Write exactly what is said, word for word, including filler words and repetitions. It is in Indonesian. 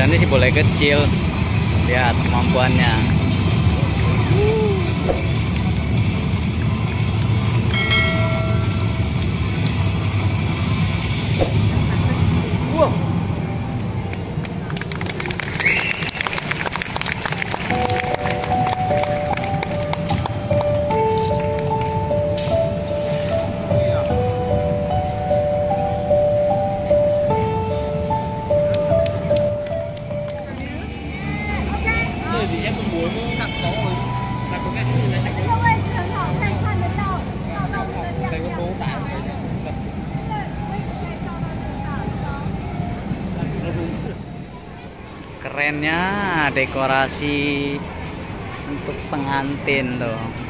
ukurannya sih boleh kecil. Lihat kemampuannya. Wow. Em cũng muốn tặng có rồi là có cái gì này 这个位置很好看，看得到照到这个亮 cái 亮 bố 的。 tải 这个位置可以照到这个大灯。 Kerennya dekorasi untuk pengantin tuh.